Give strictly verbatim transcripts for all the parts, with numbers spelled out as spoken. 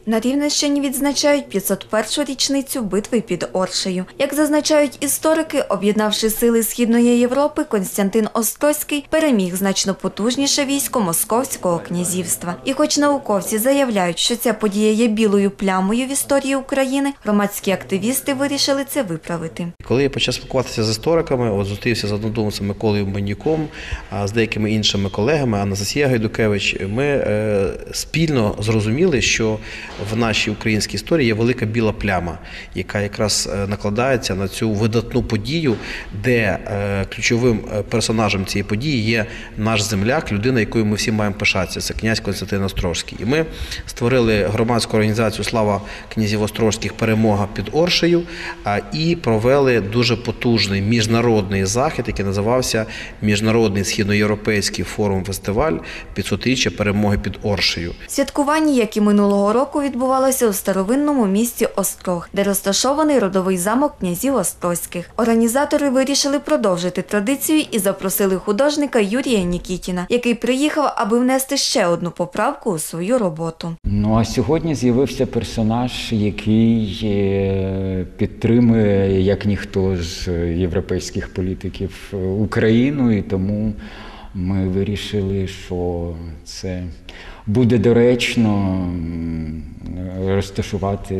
На Рівненщині відзначають п'ятсот першу річницю битви під Оршею. Як зазначають історики, об'єднавши сили Східної Європи, Костянтин Острозький переміг значно потужніше військо Московського князівства. І хоч науковці заявляють, що ця подія є білою плямою в історії України, громадські активісти вирішили це виправити. Коли я почав спілкуватися з істориками, от зустрівся з однодумцем Миколою Бандюком, з деякими іншими колегами, Анастасія Гайдукевич, ми е, спільно зрозуміли, що в нашій українській історії є велика біла пляма, яка якраз накладається на цю видатну подію, де ключовим персонажем цієї події є наш земляк, людина, якою ми всі маємо пишатися. Це князь Костянтин Острозький. І ми створили громадську організацію «Слава князів Острозьких. Перемога під Оршею» і провели дуже потужний міжнародний захід, який називався Міжнародний східноєвропейський форум-фестиваль «п'ятсотріччя перемоги під Оршею». Святкування, як і минулого року, відбувалося у старовинному місті Острог, де розташований родовий замок князів Острозьких. Організатори вирішили продовжити традицію і запросили художника Юрія Нікітіна, який приїхав, аби внести ще одну поправку у свою роботу. Ну а сьогодні з'явився персонаж, який підтримує, як ніхто з європейських політиків, Україну, і тому ми вирішили, що це буде доречно розташувати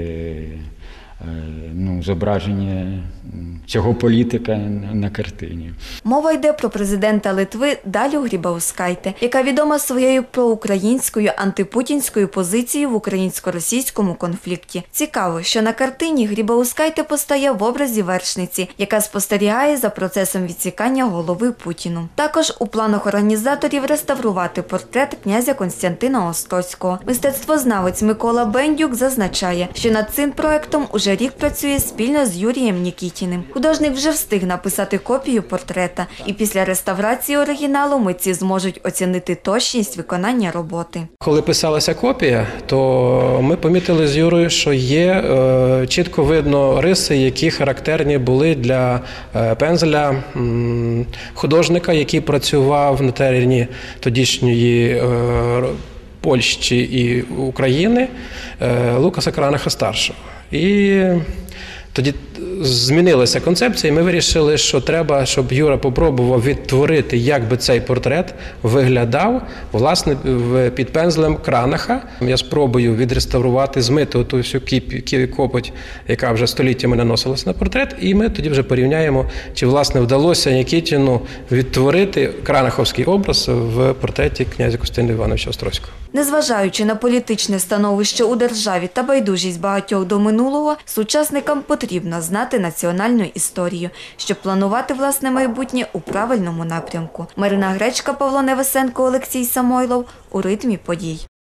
ну, зображення цього політика на картині. Мова йде про президента Литви Далю Грібаускайте, яка відома своєю проукраїнською антипутінською позицією в українсько-російському конфлікті. Цікаво, що на картині Грібаускайте постає в образі вершниці, яка спостерігає за процесом відсікання голови Путіну. Також у планах організаторів реставрувати портрет князя Костянтина Острозького. Мистецтвознавець Микола Бендюк зазначає, що над цим проектом уже рік працює спільно з Юрієм Нікітіним. Художник вже встиг написати копію портрета, і після реставрації оригіналу митці зможуть оцінити точність виконання роботи. Коли писалася копія, то ми помітили з Юрою, що є е, чітко видно риси, які характерні були для е, пензеля м, художника, який працював на терені тодішньої е, Польщі і України, е, Лукаса Кранаха-старшого. І тоді змінилася концепція, і ми вирішили, що треба, щоб Юра попробував відтворити, як би цей портрет виглядав, власне, під пензлем Кранаха. Я спробую відреставрувати, змити ту всю копоть, яка вже століттями наносилася на портрет, і ми тоді вже порівняємо, чи, власне, вдалося Нікітіну відтворити кранаховський образ в портреті князя Костянтина Івановича Острозького. Незважаючи на політичне становище у державі та байдужість багатьох до минулого, сучасникам потрібно знати національну історію, щоб планувати власне майбутнє у правильному напрямку. Марина Гречка, Павло Невесенко, Олексій Самойлов. У ритмі подій.